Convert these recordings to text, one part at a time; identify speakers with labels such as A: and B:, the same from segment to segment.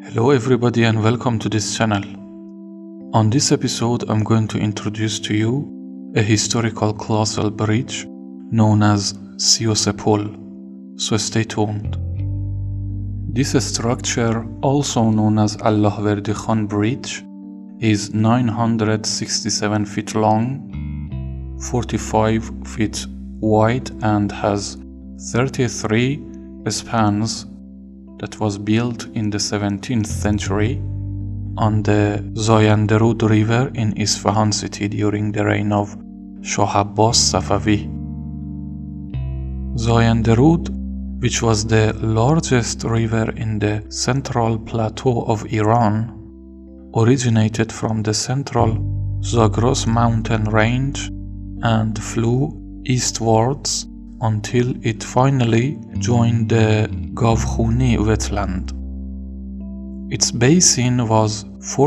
A: Hello everybody and welcome to this channel. On this episode I'm going to introduce to you a historical colossal bridge known as Siosepol, so stay tuned. This structure, also known as Allahdverdi Khan Bridge, is 967 feet long, 45 feet wide and has 33 spans that was built in the 17th century on the Zayanderud River in Isfahan city during the reign of Shah Abbas Safavi. Zayanderud, which was the largest river in the central plateau of Iran, originated from the central Zagros mountain range and flew eastwards until it finally joined the Gavkhuni wetland. Its basin was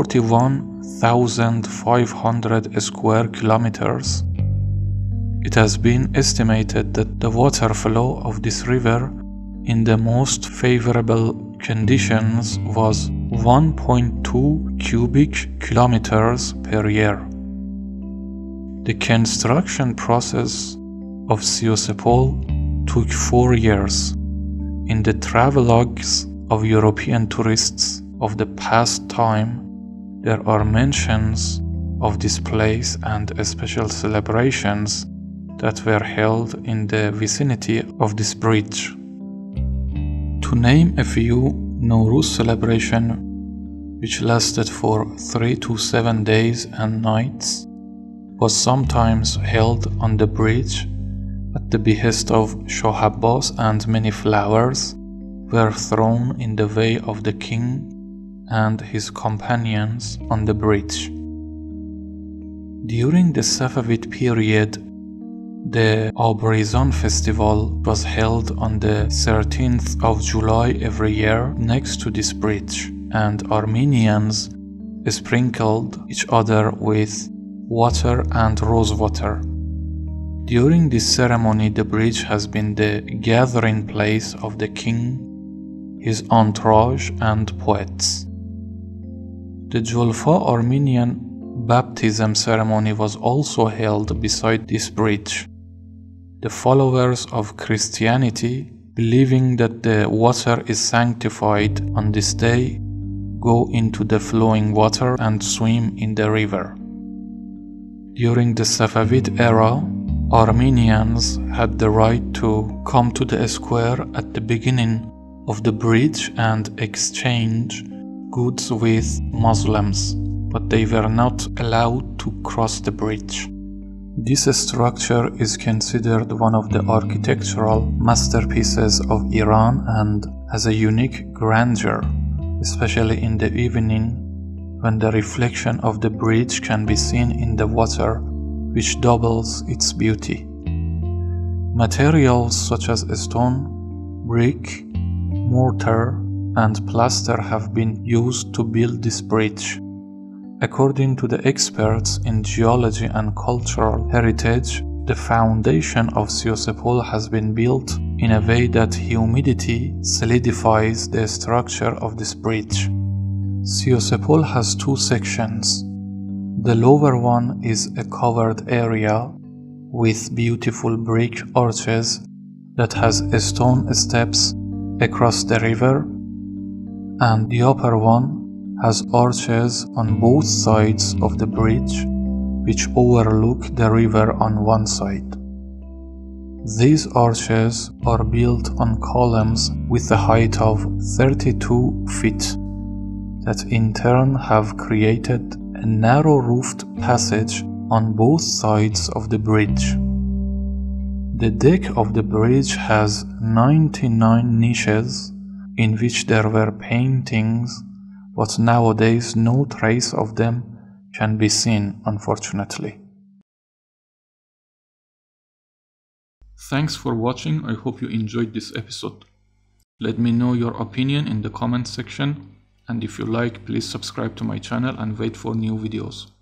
A: 41,500 square kilometers. It has been estimated that the water flow of this river in the most favorable conditions was 1.2 cubic kilometers per year. The construction process of Siosepol took 4 years. In the travelogues of European tourists of the past time, there are mentions of this place and special celebrations that were held in the vicinity of this bridge. To name a few, Nowruz celebration, which lasted for 3 to 7 days and nights, was sometimes held on the bridge at the behest of Shah Abbas, and many flowers were thrown in the way of the king and his companions on the bridge. During the Safavid period, the Abrizan festival was held on the 13th of July every year next to this bridge, and Armenians sprinkled each other with water and rose water. During this ceremony, the bridge has been the gathering place of the king, his entourage, and poets. The Julfa Armenian baptism ceremony was also held beside this bridge. The followers of Christianity, believing that the water is sanctified on this day, go into the flowing water and swim in the river. During the Safavid era, Armenians had the right to come to the square at the beginning of the bridge and exchange goods with Muslims, but they were not allowed to cross the bridge. This structure is considered one of the architectural masterpieces of Iran and has a unique grandeur, especially in the evening when the reflection of the bridge can be seen in the water, which doubles its beauty. Materials such as stone, brick, mortar, and plaster have been used to build this bridge. According to the experts in geology and cultural heritage, the foundation of Siosepol has been built in a way that humidity solidifies the structure of this bridge. Siosepol has 2 sections. The lower one is a covered area with beautiful brick arches that has stone steps across the river, and the upper one has arches on both sides of the bridge which overlook the river on one side. These arches are built on columns with a height of 32 feet that in turn have created a narrow-roofed passage on both sides of the bridge. The deck of the bridge has 99 niches in which there were paintings, but nowadays no trace of them can be seen, unfortunately. Thanks for watching. I hope you enjoyed this episode. Let me know your opinion in the comment section, and if you like, please subscribe to my channel and wait for new videos.